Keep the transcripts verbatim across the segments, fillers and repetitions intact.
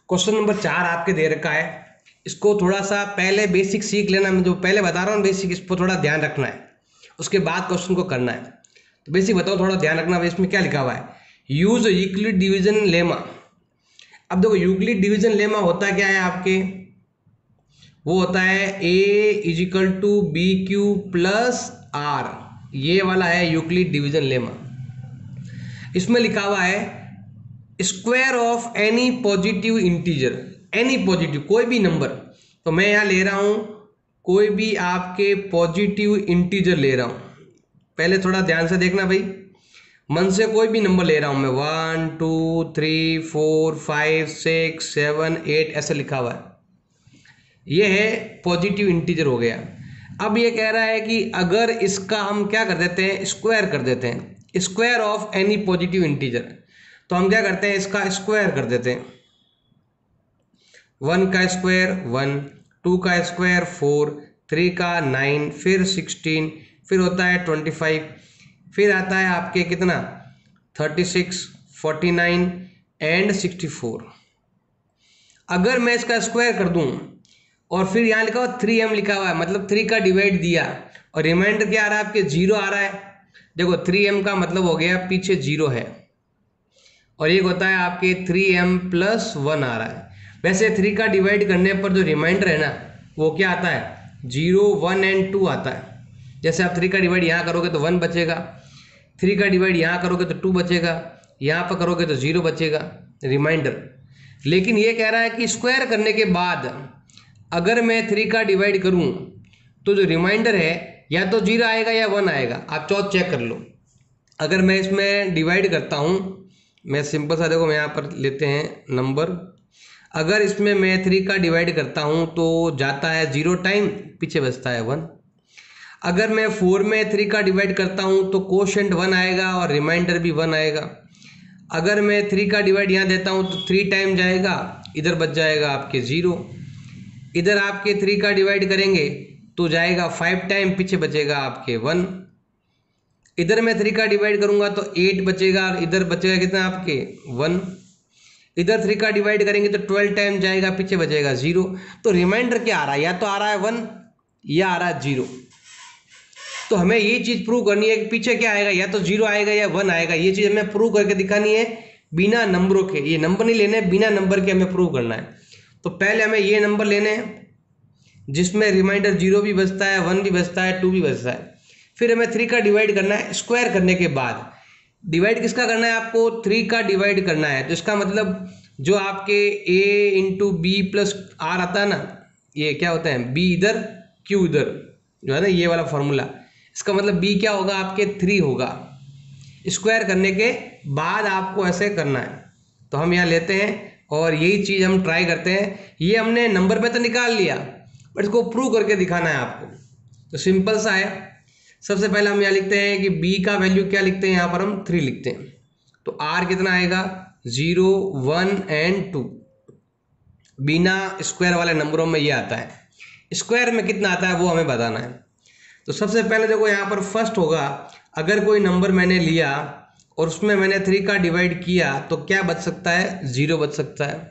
Question number चार आपके दे रखा है, इसको थोड़ा सा पहले बेसिक सीख लेना। मैं जो पहले बता रहा हूँ बेसिक, इस पर थोड़ा ध्यान रखना है, उसके बाद क्वेश्चन को करना है। तो बेसिक बताओ, थोड़ा ध्यान रखना। इसमें क्या लिखा हुआ है, यूज यूक्लिड डिवीजन लेमा। अब देखो यूक्लिड डिवीजन लेमा होता क्या है आपके, वो होता है A is equal to B Q plus R, ये वाला है यूक्लिड डिवीजन लेमा। इसमें लिखा हुआ है square of any positive integer, any positive कोई भी नंबर। तो मैं यहाँ ले रहा हूँ कोई भी आपके पॉजिटिव इंटीजर ले रहा हूँ। पहले थोड़ा ध्यान से देखना भाई, मन से कोई भी नंबर ले रहा हूँ मैं, one two three four five six seven eight ऐसे लिखा हुआ है, ये है पॉजिटिव इंटीजर हो गया। अब ये कह रहा है कि अगर इसका हम क्या कर देते हैं, स्क्वायर कर देते हैं, square of any positive integer. तो हम क्या करते हैं, इसका स्क्वायर कर देते हैं। वन का स्क्वायर वन, टू का स्क्वायर फोर, थ्री का नाइन, फिर सिक्सटीन, फिर होता है ट्वेंटी फाइव, फिर आता है आपके कितना thirty six, forty nine and sixty four. अगर मैं इसका स्क्वायर कर दूं और फिर यहाँ लिखा हुआ थ्री एम लिखा हुआ है, मतलब थ्री का डिवाइड दिया और रिमाइंडर क्या आ रहा है आपके, जीरो आ रहा है। देखो थ्री एम का मतलब हो गया पीछे जीरो है, और एक होता है आपके थ्री एम प्लस वन आ रहा है। वैसे थ्री का डिवाइड करने पर जो रिमाइंडर है ना, वो क्या आता है, जीरो वन एंड टू आता है। जैसे आप थ्री का डिवाइड यहाँ करोगे तो वन बचेगा, थ्री का डिवाइड यहाँ करोगे तो टू बचेगा, यहाँ पर करोगे तो जीरो बचेगा रिमाइंडर। लेकिन ये कह रहा है कि स्क्वायर करने के बाद अगर मैं थ्री का डिवाइड करूँ तो जो रिमाइंडर है या तो जीरो आएगा या वन आएगा, आप चौथ चेक कर लो। अगर मैं इसमें डिवाइड करता हूँ, मैं सिंपल सा देखो, मैं यहाँ पर लेते हैं नंबर, अगर इसमें मैं थ्री का डिवाइड करता हूँ तो जाता है जीरो टाइम, पीछे बचता है वन। अगर मैं फोर में थ्री का डिवाइड करता हूँ तो कोशेंट वन आएगा और रिमाइंडर भी वन आएगा। अगर मैं थ्री का डिवाइड यहाँ देता हूँ तो थ्री टाइम जाएगा, इधर बच जाएगा आपके जीरो। इधर आपके थ्री का डिवाइड करेंगे तो जाएगा फाइव टाइम, पीछे बचेगा आपके वन। इधर मैं थ्री का डिवाइड करूंगा तो एट बचेगा और इधर बचेगा कितना आपके वन। इधर थ्री का डिवाइड करेंगे तो ट्वेल्व टाइम जाएगा, पीछे बचेगा जीरो। तो रिमाइंडर क्या आ रहा है, या तो आ रहा है वन या आ रहा है जीरो। तो हमें ये चीज प्रूव करनी है कि पीछे क्या आएगा, या तो जीरो आएगा या वन आएगा। ये चीज हमें प्रूव करके दिखानी है बिना नंबरों के, ये नंबर नहीं लेने, बिना नंबर के हमें प्रूव करना है। तो पहले हमें ये नंबर लेने हैं जिसमें रिमाइंडर जीरो भी बचता है, वन भी बचता है, टू भी बचता है। फिर हमें थ्री का डिवाइड करना है। स्क्वायर करने के बाद डिवाइड किसका करना है, आपको थ्री का डिवाइड करना है। तो इसका मतलब जो आपके A into B plus R आता है ना, ये क्या होता है, बी इधर क्यू इधर, जो है ना ये वाला फॉर्मूला, इसका मतलब बी क्या होगा आपके थ्री होगा। स्क्वायर करने के बाद आपको ऐसे करना है। तो हम यहाँ लेते हैं और यही चीज़ हम ट्राई करते हैं। ये हमने नंबर पे तो निकाल लिया, बट इसको प्रूव करके दिखाना है आपको। तो सिंपल सा है। सबसे पहले हम यहाँ लिखते हैं कि b का वैल्यू क्या लिखते हैं, यहाँ पर हम थ्री लिखते हैं। तो r कितना आएगा, जीरो वन एंड टू। बिना स्क्वायर वाले नंबरों में ये आता है, स्क्वायर में कितना आता है वो हमें बताना है। तो सबसे पहले देखो यहाँ पर फर्स्ट होगा, अगर कोई नंबर मैंने लिया और उसमें मैंने थ्री का डिवाइड किया तो क्या बच सकता है, जीरो बच सकता है।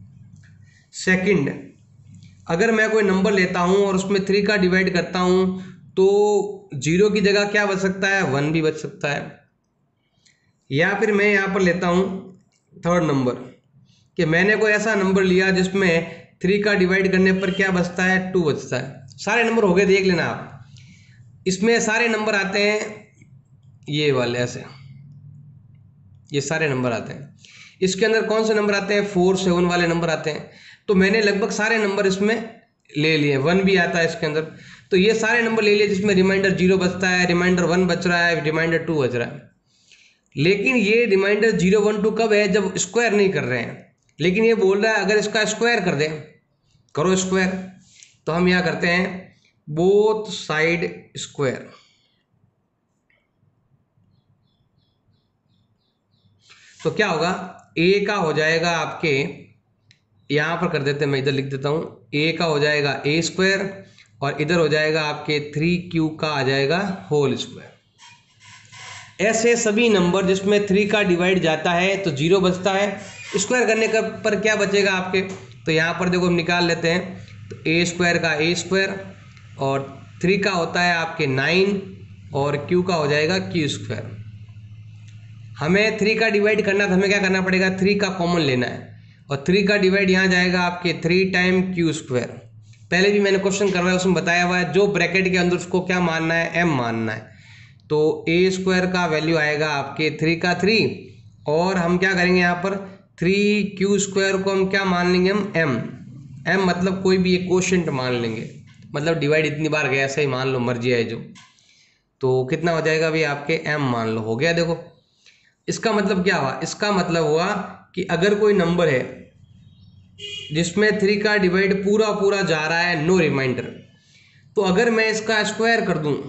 सेकंड, अगर मैं कोई नंबर लेता हूँ और उसमें थ्री का डिवाइड करता हूँ तो जीरो की जगह क्या बच सकता है, वन भी बच सकता है। या फिर मैं यहाँ पर लेता हूँ थर्ड नंबर, कि मैंने कोई ऐसा नंबर लिया जिसमें थ्री का डिवाइड करने पर क्या बचता है, टू बचता है। सारे नंबर हो गए, देख लेना आप। इसमें सारे नंबर आते हैं ये वाले ऐसे, ये सारे नंबर आते हैं। इसके अंदर कौन से नंबर आते हैं, फोर सेवन वाले नंबर आते हैं। तो मैंने लगभग सारे नंबर इसमें ले लिए, वन भी आता है इसके अंदर। तो ये सारे नंबर ले लिए जिसमें रिमाइंडर जीरो बचता है, रिमाइंडर वन बच रहा है, रिमाइंडर टू बच रहा है। लेकिन ये रिमाइंडर जीरो वन टू कब है, जब स्क्वायर नहीं कर रहे हैं। लेकिन ये बोल रहा है अगर इसका स्क्वायर कर दें, करो स्क्वायर। तो हम यहाँ करते हैं बोथ साइड स्क्वायर। तो क्या होगा, ए का हो जाएगा आपके, यहाँ पर कर देते हैं, मैं इधर लिख देता हूँ, ए का हो जाएगा ए स्क्वायर और इधर हो जाएगा आपके थ्री क्यू का आ जाएगा होल स्क्वायर। ऐसे सभी नंबर जिसमें थ्री का डिवाइड जाता है तो जीरो बचता है, स्क्वायर करने का पर क्या बचेगा आपके, तो यहाँ पर देखो हम निकाल लेते हैं। तो ए स्क्वायर का ए स्क्वायर और थ्री का होता है आपके नाइन और क्यू का हो जाएगा क्यू स्क्वायर। हमें थ्री का डिवाइड करना तो हमें क्या करना पड़ेगा, थ्री का कॉमन लेना है और थ्री का डिवाइड यहाँ जाएगा आपके थ्री टाइम क्यू स्क्वायर। पहले भी मैंने क्वेश्चन करवाया उसमें बताया हुआ है, जो ब्रैकेट के अंदर उसको क्या मानना है, एम मानना है। तो ए स्क्वायर का वैल्यू आएगा आपके थ्री का थ्री और हम क्या करेंगे यहाँ पर थ्री क्यू स्क्वायर को हम क्या मान लेंगे, हम एम। एम मतलब कोई भी एक कोशेंट मान लेंगे, मतलब डिवाइड इतनी बार गया ऐसा ही मान लो, मर्जी है जो। तो कितना हो जाएगा भाई आपके एम मान लो, हो गया। देखो इसका मतलब क्या हुआ, इसका मतलब हुआ कि अगर कोई नंबर है जिसमें थ्री का डिवाइड पूरा पूरा जा रहा है, नो रिमाइंडर, तो अगर मैं इसका स्क्वायर कर दूं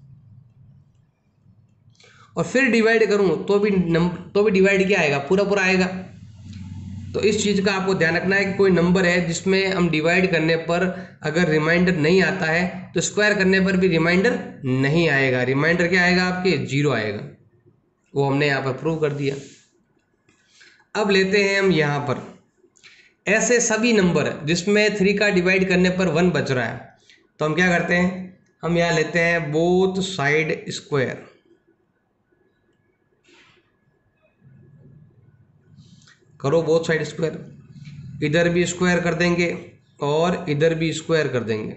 और फिर डिवाइड करूं तो भी नंबर तो भी डिवाइड क्या आएगा, पूरा पूरा आएगा। तो इस चीज़ का आपको ध्यान रखना है कि कोई नंबर है जिसमें हम डिवाइड करने पर अगर रिमाइंडर नहीं आता है तो स्क्वायर करने पर भी रिमाइंडर नहीं आएगा। रिमाइंडर क्या आएगा आपके, जीरो आएगा। वो हमने यहाँ पर प्रूव कर दिया। अब लेते हैं हम यहाँ पर ऐसे सभी नंबर जिसमें थ्री का डिवाइड करने पर वन बच रहा है, तो हम क्या करते हैं, हम यहाँ लेते हैं बोथ साइड स्क्वायर। करो बोथ साइड स्क्वायर, इधर भी स्क्वायर कर देंगे और इधर भी स्क्वायर कर देंगे।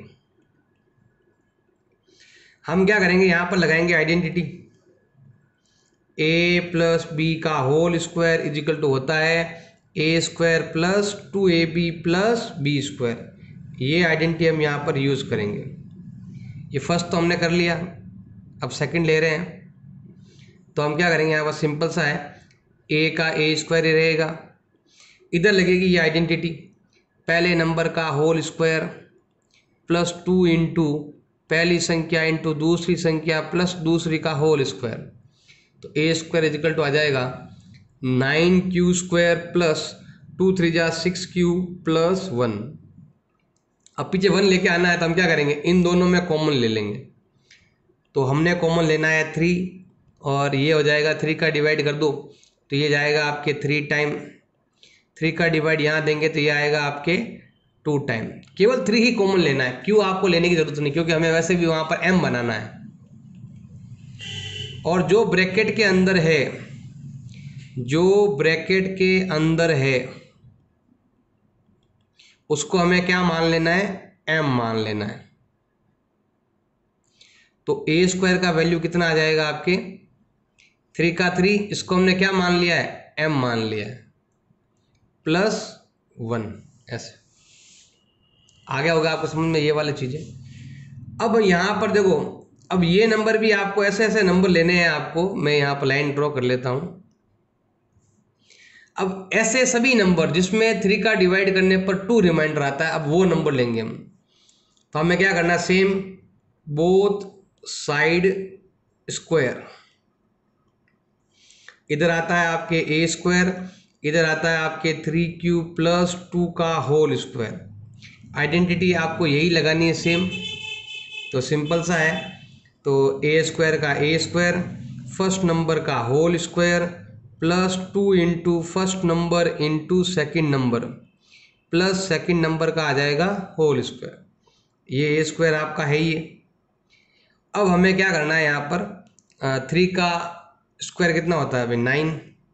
हम क्या करेंगे, यहाँ पर लगाएंगे आइडेंटिटी, ए प्लस बी का whole square is equal to होता है A square plus two A B plus B square. ये आइडेंटिटी हम यहाँ पर यूज़ करेंगे। ये फर्स्ट तो हमने कर लिया, अब सेकंड ले रहे हैं। तो हम क्या करेंगे, यहाँ पर सिंपल सा है, ए का ए स्क्वायर रहेगा, इधर लगेगी ये आइडेंटिटी, पहले नंबर का whole square plus two into पहली संख्या इंटू दूसरी संख्या प्लस दूसरी का होल स्क्वायर। तो ए स्क्वायर इजिकल टू आ जाएगा nine Q square plus two three जा सिक्स क्यू प्लस वन। अब पीछे वन लेके आना है तो हम क्या करेंगे, इन दोनों में कॉमन ले लेंगे। तो हमने कॉमन लेना है थ्री और ये हो जाएगा थ्री का डिवाइड कर दो तो ये जाएगा आपके थ्री टाइम, थ्री का डिवाइड यहाँ देंगे तो ये आएगा आपके टू टाइम। केवल थ्री ही कॉमन लेना है, क्यों आपको लेने की जरूरत नहीं, क्योंकि हमें वैसे भी वहाँ पर एम बनाना है। और जो ब्रैकेट के अंदर है, जो ब्रैकेट के अंदर है उसको हमें क्या मान लेना है, एम मान लेना है। तो ए स्क्वायर का वैल्यू कितना आ जाएगा आपके थ्री का थ्री, इसको हमने क्या मान लिया है, एम मान लिया है, प्लस वन। ऐसे आ गया होगा आपको समझ में ये वाली चीज़ें। अब यहाँ पर देखो, अब ये नंबर भी आपको ऐसे ऐसे नंबर लेने हैं आपको, मैं यहाँ पर लाइन ड्रॉ कर लेता हूँ। अब ऐसे सभी नंबर जिसमें थ्री का डिवाइड करने पर टू रिमाइंडर आता है, अब वो नंबर लेंगे हम। तो हमें क्या करना है, सेम बोथ साइड स्क्वायर, इधर आता है आपके ए स्क्वायर, इधर आता है आपके थ्री क्यू प्लस टू का होल स्क्वायर। आइडेंटिटी आपको यही लगानी है सेम, तो सिंपल सा है। तो ए स्क्वायर का ए स्क्वायर, फर्स्ट नंबर का whole square plus two into first number into second number plus second number का आ जाएगा होल स्क्वायर। ये ए स्क्वायर आपका है ही है। अब हमें क्या करना है, यहाँ पर थ्री का स्क्वायर कितना होता है भाई, नाइन,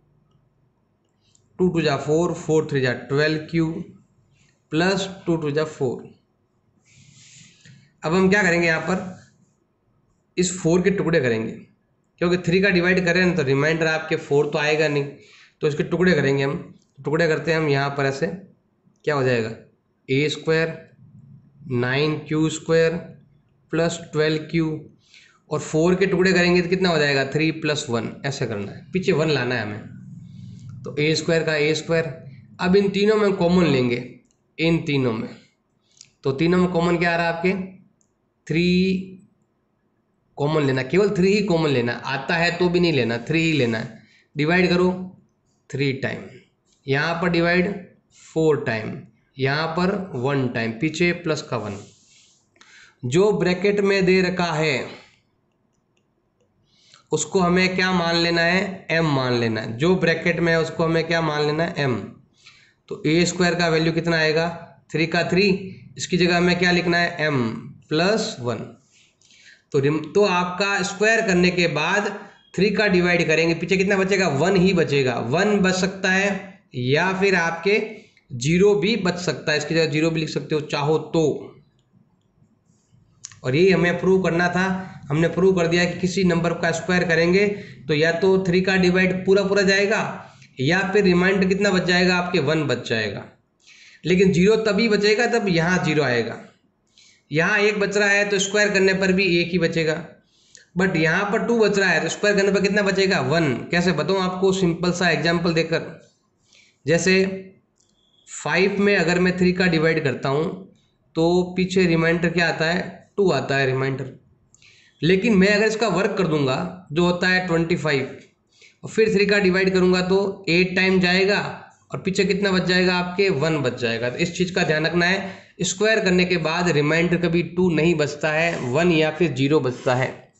टू टू जा फोर, फोर थ्री जा twelve Q plus two two जा फोर। अब हम क्या करेंगे, यहाँ पर इस फोर के टुकड़े करेंगे, क्योंकि थ्री का डिवाइड करें ना तो रिमाइंडर आपके फोर तो आएगा नहीं, तो इसके टुकड़े करेंगे हम। टुकड़े करते हैं हम यहाँ पर, ऐसे क्या हो जाएगा, A square nine Q square plus twelve Q, और फोर के टुकड़े करेंगे तो कितना हो जाएगा, थ्री प्लस वन। ऐसे करना है, पीछे वन लाना है हमें। तो ए स्क्वायर का ए स्क्वायर, अब इन तीनों में कॉमन लेंगे, इन तीनों में, तो तीनों में कॉमन क्या आ रहा है आपके, थ्री कॉमन लेना, केवल थ्री ही कॉमन लेना, आता है तो भी नहीं लेना, थ्री ही लेना है। डिवाइड करो थ्री टाइम, यहाँ पर डिवाइड फोर टाइम, यहाँ पर वन टाइम, पीछे प्लस का वन। जो ब्रैकेट में दे रखा है उसको हमें क्या मान लेना है, एम मान लेना है। जो ब्रैकेट में है उसको हमें क्या मान लेना है, एम। तो ए स्क्वायर का वैल्यू कितना आएगा, थ्री का थ्री, इसकी जगह में क्या लिखना है, एम प्लस वन। तो तो आपका स्क्वायर करने के बाद थ्री का डिवाइड करेंगे, पीछे कितना बचेगा, वन ही बचेगा। वन बच सकता है या फिर आपके जीरो भी बच सकता है, इसकी जगह जीरो भी लिख सकते हो चाहो तो। और यही हमें प्रूव करना था, हमने प्रूव कर दिया कि किसी नंबर का स्क्वायर करेंगे तो या तो थ्री का डिवाइड पूरा पूरा जाएगा या फिर रिमाइंडर कितना बच जाएगा, आपके वन बच जाएगा। लेकिन जीरो तभी बचेगा तब यहाँ जीरो आएगा, यहाँ एक बच रहा है तो स्क्वायर करने पर भी एक ही बचेगा, बट यहाँ पर टू बच रहा है तो स्क्वायर करने पर कितना बचेगा, वन। कैसे बताऊँ आपको, सिंपल सा एग्जाम्पल देकर, जैसे फाइव में अगर मैं थ्री का डिवाइड करता हूँ तो पीछे रिमाइंडर क्या आता है, टू आता है रिमाइंडर। लेकिन मैं अगर इसका वर्क कर दूंगा जो होता है ट्वेंटी फाइव और फिर थ्री का डिवाइड करूंगा तो एट टाइम जाएगा और पीछे कितना बच जाएगा, आपके वन बच जाएगा। तो इस चीज़ का ध्यान रखना है, स्क्वायर करने के बाद रिमाइंडर कभी टू नहीं बचता है, वन या फिर जीरो बचता है।